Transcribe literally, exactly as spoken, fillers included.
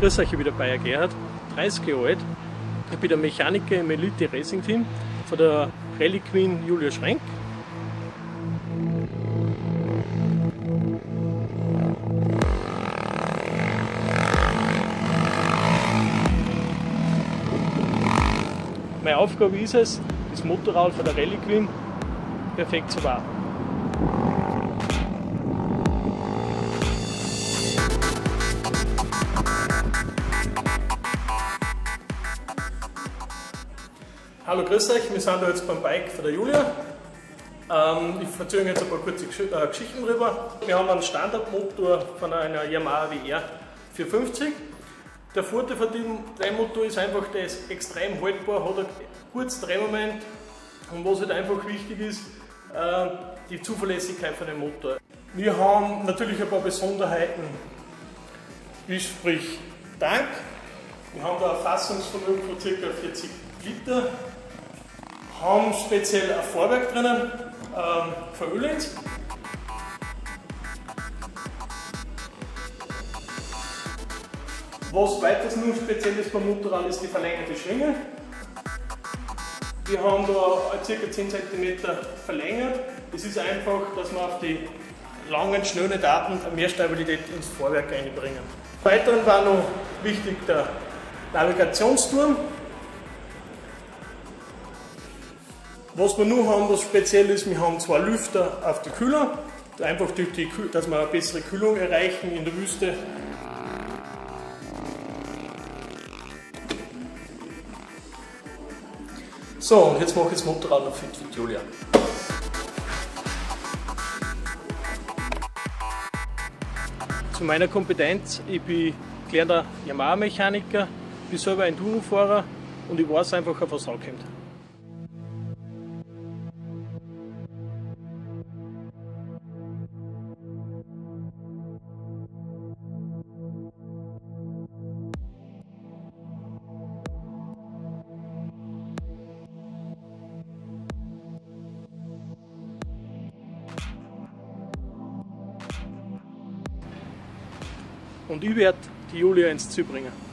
Grüß euch, ich bin der Bayer Gerhard, dreißig Jahre alt. Ich bin der Mechaniker im Elite Racing Team von der Rallye Queen Julia Schrenk. Meine Aufgabe ist es, das Motorrad von der Rallye Queen perfekt zu warten. Hallo, grüß euch, wir sind da jetzt beim Bike von der Julia. Ähm, ich erzähle jetzt ein paar kurze Gesch äh, Geschichten drüber. Wir haben einen Standardmotor von einer Yamaha W R vierhundertfünfzig. Der Vorteil von dem Drehmotor ist einfach, der ist extrem haltbar, hat einen kurzen Drehmoment und was halt einfach wichtig ist, äh, die Zuverlässigkeit von dem Motor. Wir haben natürlich ein paar Besonderheiten, wie sprich Tank. Wir haben da ein Fassungsvermögen von ca. vierzig Liter. Haben speziell ein Fahrwerk drinnen, ähm, von Öhlins. Was weiters nur speziell ist beim Motorrad ist die verlängerte Schwinge. Wir haben da ca. zehn Zentimeter verlängert. Das ist einfach, dass wir auf die langen, schnellen Daten mehr Stabilität ins Fahrwerk einbringen. Weiterhin war noch wichtig der Navigationsturm. Was wir nur haben, was speziell ist, wir haben zwei Lüfter auf die Kühler, einfach durch die, dass wir eine bessere Kühlung erreichen in der Wüste. So, und jetzt mache ich das Motorrad noch fit für Julia. Zu meiner Kompetenz: Ich bin gelernter Yamaha-Mechaniker, bin selber ein Enduro-Fahrer und ich weiß einfach, auf was es ankommt. Und ich werde die Julia ins Ziel bringen.